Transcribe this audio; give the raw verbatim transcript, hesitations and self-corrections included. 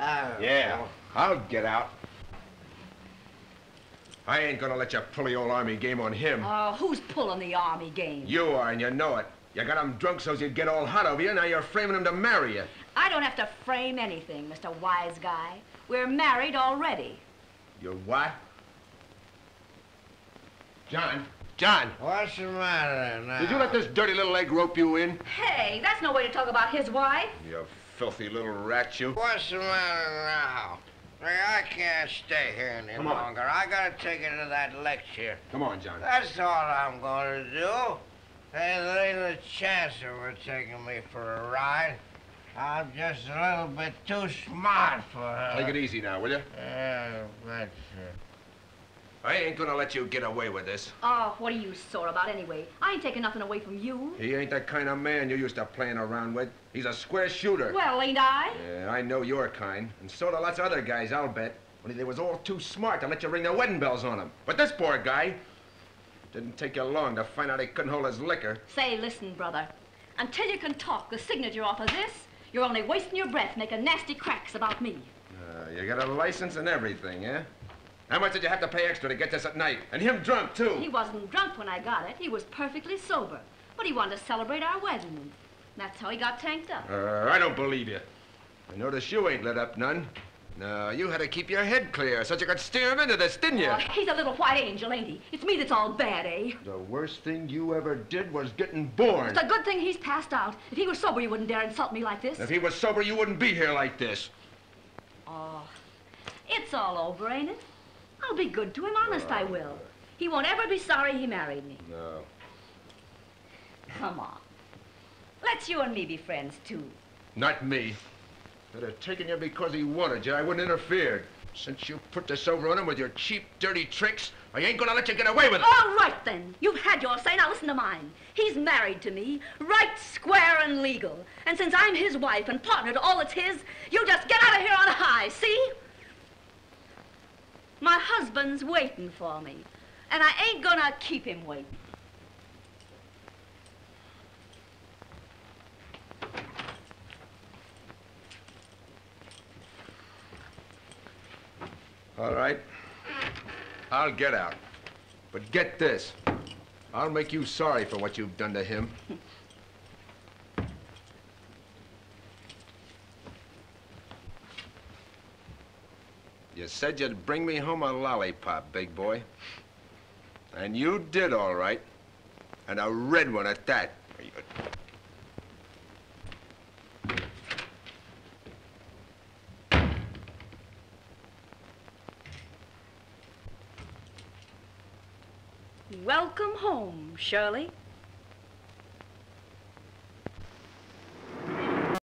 Uh, yeah, I'll get out. I ain't gonna let you pull the old army game on him. Oh, uh, who's pulling the army game? You are, and you know it. You got him drunk so's he'd get all hot over you, now you're framing him to marry you. I don't have to frame anything, Mister Wise Guy. We're married already. You're what? John? John! What's the matter now? Did you let this dirty little egg rope you in? Hey, that's no way to talk about his wife. You filthy little rat, you. What's the matter now? Hey, I can't stay here any Come on. longer. I gotta take her to that lecture. Come on, John. That's all I'm gonna do. Hey, there ain't a chance of her taking me for a ride. I'm just a little bit too smart for her. Take it easy now, will you? Yeah, that's it. I ain't gonna let you get away with this. Oh, what are you sore about anyway? I ain't taking nothing away from you. He ain't the kind of man you used to playing around with. He's a square shooter. Well, ain't I? Yeah, I know your kind. And so do lots of other guys, I'll bet. Only they was all too smart to let you ring their wedding bells on him. But this poor guy, didn't take you long to find out he couldn't hold his liquor. Say, listen, brother. Until you can talk the signature off of this, you're only wasting your breath making nasty cracks about me. Uh, you got a license and everything, eh? How much did you have to pay extra to get this at night? And him drunk, too. He wasn't drunk when I got it. He was perfectly sober. But he wanted to celebrate our wedding. That's how he got tanked up. Uh, I don't believe you. I notice you ain't lit up none. No, you had to keep your head clear so you could steer him into this, didn't you? Oh, he's a little white angel, ain't he? It's me that's all bad, eh? The worst thing you ever did was getting born. It's a good thing he's passed out. If he was sober, he wouldn't dare insult me like this. If he was sober, you wouldn't be here like this. Oh, it's all over, ain't it? I'll be good to him, honest I will. He won't ever be sorry he married me. No. Come on. Let's you and me be friends, too. Not me. I'd have taken you because he wanted you. I wouldn't interfere. Since you put this over on him with your cheap, dirty tricks, I ain't gonna let you get away with it. All right, then. You've had your say. Now listen to mine. He's married to me, right, square, and legal. And since I'm his wife and partner to all that's his, you just get out of here on high, see? My husband's waiting for me, and I ain't gonna keep him waiting. All right. I'll get out. But get this. I'll make you sorry for what you've done to him. You said you'd bring me home a lollipop, big boy. And you did, all right. And a red one at that. Welcome home, Shirley.